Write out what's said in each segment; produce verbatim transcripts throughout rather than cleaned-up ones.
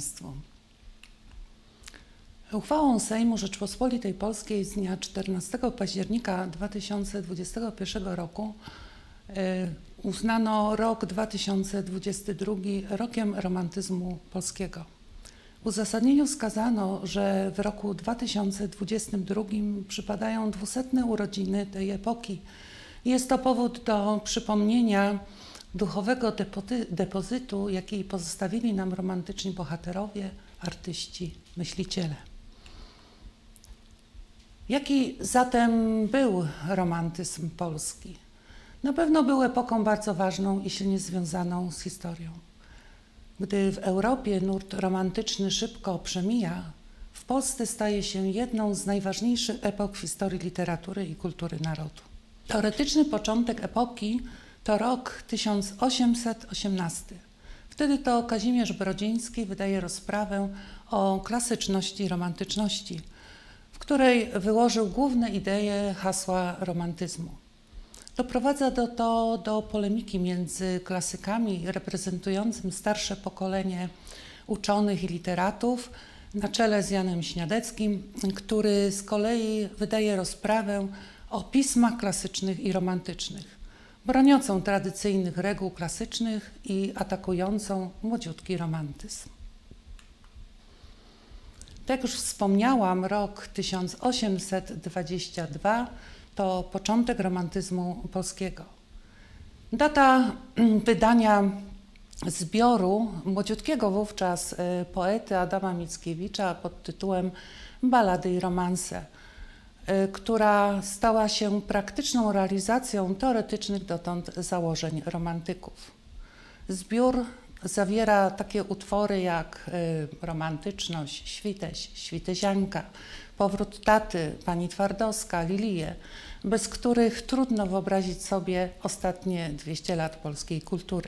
Państwu. Uchwałą Sejmu Rzeczypospolitej Polskiej z dnia czternastego października dwa tysiące dwudziestego pierwszego roku uznano rok dwa tysiące dwudziesty drugi rokiem romantyzmu polskiego. W uzasadnieniu wskazano, że w roku dwa tysiące dwudziestym drugim przypadają dwusetne urodziny tej epoki. Jest to powód do przypomnienia duchowego depozytu, jaki pozostawili nam romantyczni bohaterowie, artyści, myśliciele. Jaki zatem był romantyzm polski? Na pewno był epoką bardzo ważną i silnie związaną z historią. Gdy w Europie nurt romantyczny szybko przemija, w Polsce staje się jedną z najważniejszych epok w historii literatury i kultury narodu. Teoretyczny początek epoki to rok tysiąc osiemset osiemnasty. Wtedy to Kazimierz Brodziński wydaje rozprawę o klasyczności i romantyczności, w której wyłożył główne idee hasła romantyzmu. Doprowadza do to do polemiki między klasykami reprezentującym starsze pokolenie uczonych i literatów na czele z Janem Śniadeckim, który z kolei wydaje rozprawę o pismach klasycznych i romantycznych, broniącą tradycyjnych reguł klasycznych i atakującą młodziutki romantyzm. Tak jak już wspomniałam, rok tysiąc osiemset dwudziesty drugi to początek romantyzmu polskiego. Data wydania zbioru młodziutkiego wówczas poety Adama Mickiewicza pod tytułem Ballady i romanse, która stała się praktyczną realizacją teoretycznych dotąd założeń romantyków. Zbiór zawiera takie utwory jak Romantyczność, Świteś, Świtezianka, Powrót taty, Pani Twardowska, Lilije, bez których trudno wyobrazić sobie ostatnie dwieście lat polskiej kultury.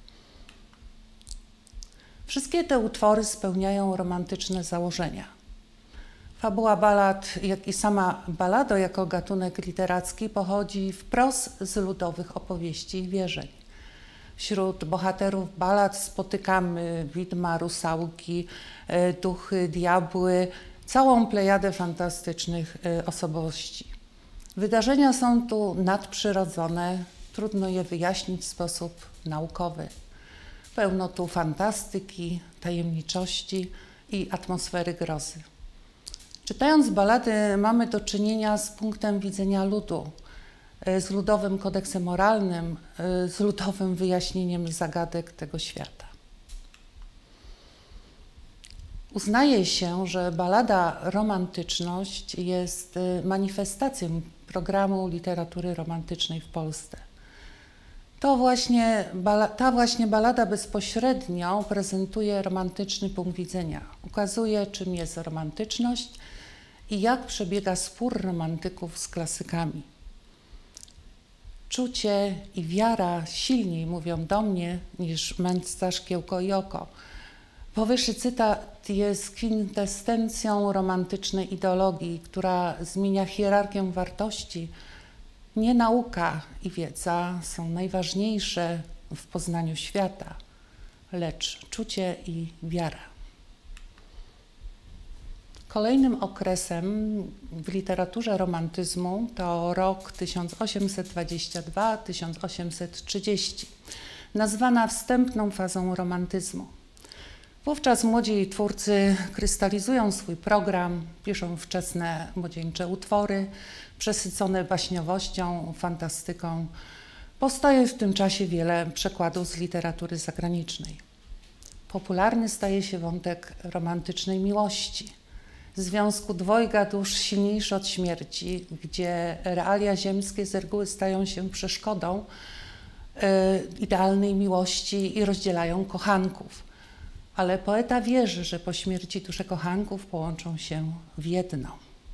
Wszystkie te utwory spełniają romantyczne założenia. Fabuła ballad, jak i sama ballada jako gatunek literacki pochodzi wprost z ludowych opowieści i wierzeń. Wśród bohaterów ballad spotykamy widma, rusałki, duchy, diabły, całą plejadę fantastycznych osobowości. Wydarzenia są tu nadprzyrodzone, trudno je wyjaśnić w sposób naukowy. Pełno tu fantastyki, tajemniczości i atmosfery grozy. Czytając ballady mamy do czynienia z punktem widzenia ludu, z ludowym kodeksem moralnym, z ludowym wyjaśnieniem zagadek tego świata. Uznaje się, że ballada Romantyczność jest manifestacją programu literatury romantycznej w Polsce. To właśnie, ta właśnie ballada bezpośrednio prezentuje romantyczny punkt widzenia. Ukazuje, czym jest romantyczność i jak przebiega spór romantyków z klasykami. Czucie i wiara silniej mówią do mnie niż mędrca szkiełko i oko. Powyższy cytat jest kwintesencją romantycznej ideologii, która zmienia hierarchię wartości. Nie nauka i wiedza są najważniejsze w poznaniu świata, lecz czucie i wiara. Kolejnym okresem w literaturze romantyzmu to rok tysiąc osiemset dwudziesty drugi do tysiąc osiemset trzydziestego, nazwana wstępną fazą romantyzmu. Wówczas młodzi twórcy krystalizują swój program, piszą wczesne młodzieńcze utwory, przesycone baśniowością, fantastyką. Powstaje w tym czasie wiele przekładów z literatury zagranicznej. Popularny staje się wątek romantycznej miłości, związku dwojga dusz silniejszy od śmierci, gdzie realia ziemskie z reguły stają się przeszkodą y, idealnej miłości i rozdzielają kochanków. Ale poeta wierzy, że po śmierci dusze kochanków połączą się w jedno.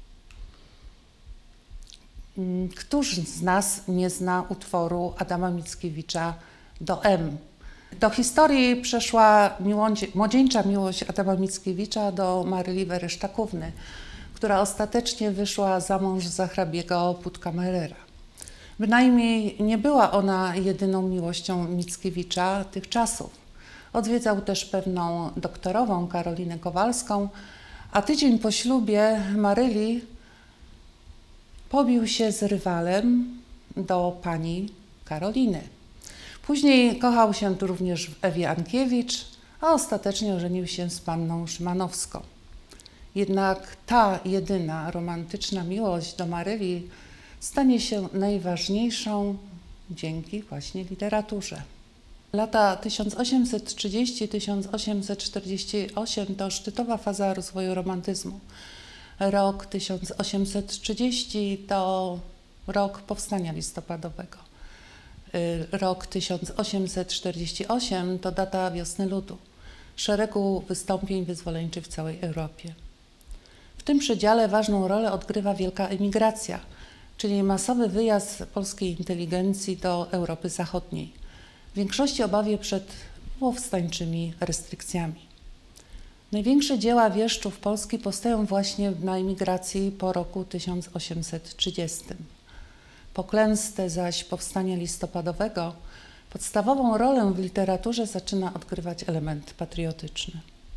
Któż z nas nie zna utworu Adama Mickiewicza Do M? Do historii przeszła młodzieńcza miłość Adama Mickiewicza do Maryli Wereszczakówny, która ostatecznie wyszła za mąż za hrabiego Puttkamerera. Bynajmniej nie była ona jedyną miłością Mickiewicza tych czasów. Odwiedzał też pewną doktorową Karolinę Kowalską, a tydzień po ślubie Maryli pobił się z rywalem do pani Karoliny. Później kochał się tu również w Ewie Ankiewicz, a ostatecznie ożenił się z panną Szymanowską. Jednak ta jedyna romantyczna miłość do Maryli stanie się najważniejszą dzięki właśnie literaturze. Lata tysiąc osiemset trzydziesty do tysiąc osiemset czterdziestego ósmego to szczytowa faza rozwoju romantyzmu. Rok tysiąc osiemset trzydziesty to rok powstania listopadowego. Rok tysiąc osiemset czterdziesty ósmy to data wiosny ludu, szeregu wystąpień wyzwoleńczych w całej Europie. W tym przedziale ważną rolę odgrywa wielka emigracja, czyli masowy wyjazd polskiej inteligencji do Europy Zachodniej, w większości obawie przed powstańczymi restrykcjami. Największe dzieła wieszczów Polski powstają właśnie na emigracji po roku tysiąc osiemset trzydziestym. Po klęsce zaś powstania listopadowego podstawową rolę w literaturze zaczyna odgrywać element patriotyczny.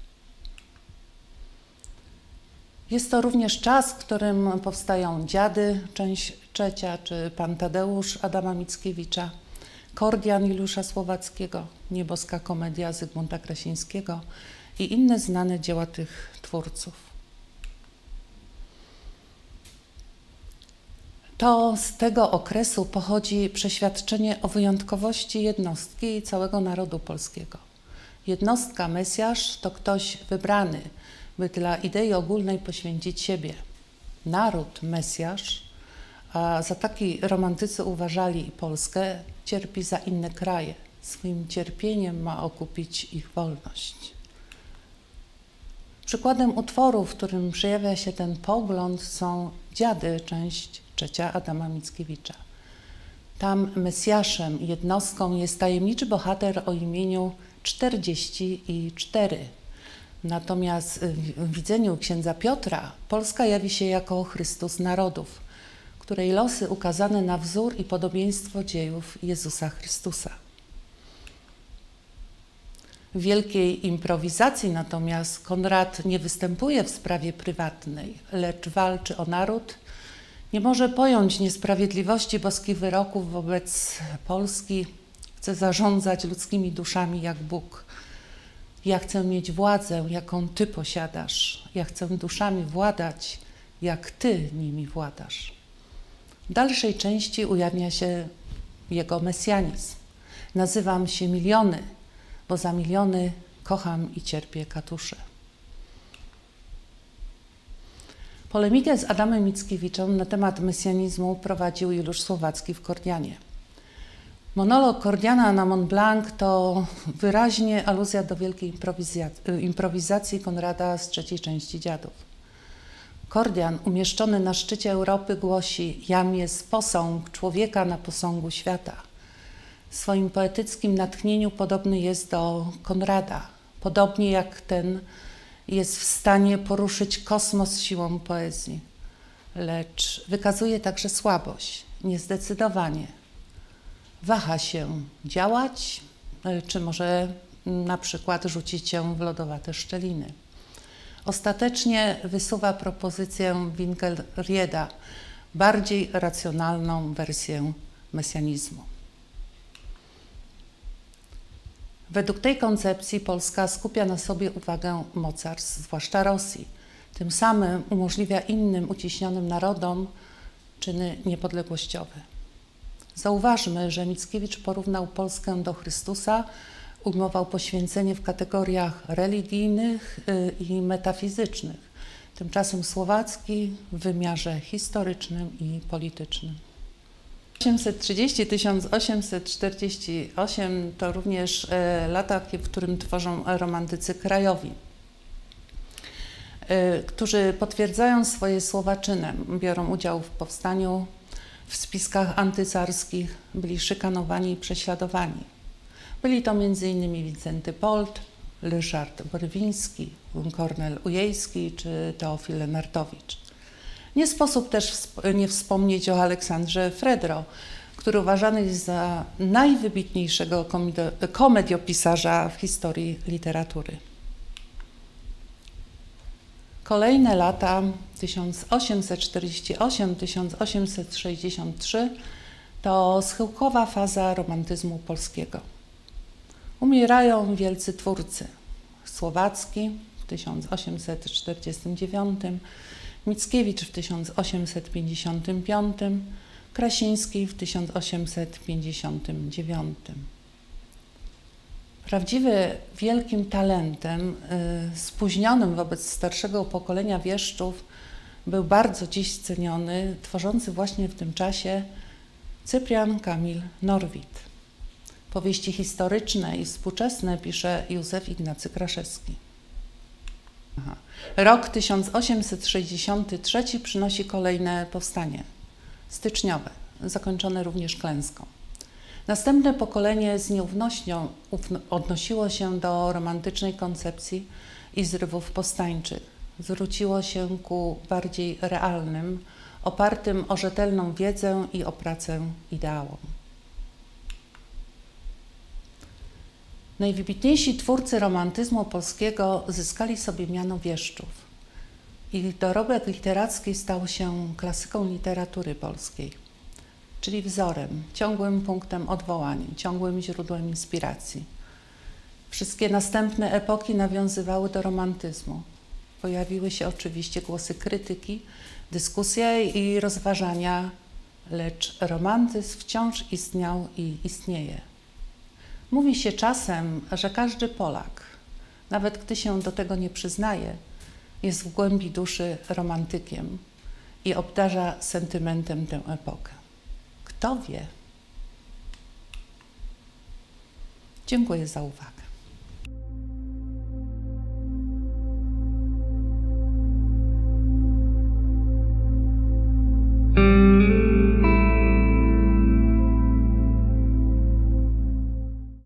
Jest to również czas, w którym powstają Dziady, część trzecia, czy Pan Tadeusz Adama Mickiewicza, Kordian Juliusza Słowackiego, Nieboska komedia Zygmunta Krasińskiego i inne znane dzieła tych twórców. To z tego okresu pochodzi przeświadczenie o wyjątkowości jednostki i całego narodu polskiego. Jednostka, Mesjasz, to ktoś wybrany, by dla idei ogólnej poświęcić siebie. Naród, Mesjasz, a za taki romantycy uważali Polskę, cierpi za inne kraje. Swoim cierpieniem ma okupić ich wolność. Przykładem utworu, w którym przejawia się ten pogląd, są Dziady, część trzecia Adama Mickiewicza. Tam Mesjaszem, jednostką jest tajemniczy bohater o imieniu czterdzieści cztery. Natomiast w widzeniu księdza Piotra Polska jawi się jako Chrystus narodów, której losy ukazane na wzór i podobieństwo dziejów Jezusa Chrystusa. W wielkiej improwizacji natomiast Konrad nie występuje w sprawie prywatnej, lecz walczy o naród. Nie może pojąć niesprawiedliwości boskich wyroków wobec Polski. Chce zarządzać ludzkimi duszami jak Bóg. Ja chcę mieć władzę, jaką Ty posiadasz. Ja chcę duszami władać, jak Ty nimi władasz. W dalszej części ujawnia się jego mesjanizm. Nazywam się miliony, bo za miliony kocham i cierpię katusze. Polemikę z Adamem Mickiewiczem na temat mesjanizmu prowadził Juliusz Słowacki w Kordianie. Monolog Kordiana na Mont Blanc to wyraźnie aluzja do wielkiej improwizacji Konrada z trzeciej części Dziadów. Kordian, umieszczony na szczycie Europy, głosi: jam jest posąg człowieka na posągu świata. W swoim poetyckim natchnieniu podobny jest do Konrada, podobnie jak ten jest w stanie poruszyć kosmos siłą poezji, lecz wykazuje także słabość, niezdecydowanie. Waha się działać, czy może na przykład rzucić się w lodowate szczeliny. Ostatecznie wysuwa propozycję Winkelrieda, bardziej racjonalną wersję mesjanizmu. Według tej koncepcji Polska skupia na sobie uwagę mocarstw, zwłaszcza Rosji. Tym samym umożliwia innym uciśnionym narodom czyny niepodległościowe. Zauważmy, że Mickiewicz porównał Polskę do Chrystusa, ujmował poświęcenie w kategoriach religijnych i metafizycznych. Tymczasem Słowacki w wymiarze historycznym i politycznym. osiemset trzydziesty do tysiąc osiemset czterdziesty ósmy to również lata, w którym tworzą romantycy krajowi, którzy potwierdzają swoje słowa czynem, biorą udział w powstaniu, w spiskach antycarskich, byli szykanowani i prześladowani. Byli to między innymi Wincenty Polt, Ryszard Borwiński, Kornel Ujejski czy Teofil Lenartowicz. Nie sposób też nie wspomnieć o Aleksandrze Fredro, który uważany jest za najwybitniejszego komediopisarza w historii literatury. Kolejne lata tysiąc osiemset czterdziesty ósmy do tysiąc osiemset sześćdziesiątego trzeciego to schyłkowa faza romantyzmu polskiego. Umierają wielcy twórcy. Słowacki w tysiąc osiemset czterdziestym dziewiątym, Mickiewicz w tysiąc osiemset pięćdziesiątym piątym, Krasiński w tysiąc osiemset pięćdziesiątym dziewiątym. Prawdziwie wielkim talentem, y, spóźnionym wobec starszego pokolenia wieszczów, był bardzo dziś ceniony, tworzący właśnie w tym czasie Cyprian Kamil Norwid. Powieści historyczne i współczesne pisze Józef Ignacy Kraszewski. Aha. Rok tysiąc osiemset sześćdziesiąty trzeci przynosi kolejne powstanie styczniowe, zakończone również klęską. Następne pokolenie z nieufnością odnosiło się do romantycznej koncepcji i zrywów powstańczych. Zwróciło się ku bardziej realnym, opartym o rzetelną wiedzę i o pracę ideałom. Najwybitniejsi twórcy romantyzmu polskiego zyskali sobie miano wieszczów. Ich dorobek literacki stał się klasyką literatury polskiej, czyli wzorem, ciągłym punktem odwołania, ciągłym źródłem inspiracji. Wszystkie następne epoki nawiązywały do romantyzmu. Pojawiły się oczywiście głosy krytyki, dyskusje i rozważania, lecz romantyzm wciąż istniał i istnieje. Mówi się czasem, że każdy Polak, nawet gdy się do tego nie przyznaje, jest w głębi duszy romantykiem i obdarza sentymentem tę epokę. Kto wie? Dziękuję za uwagę.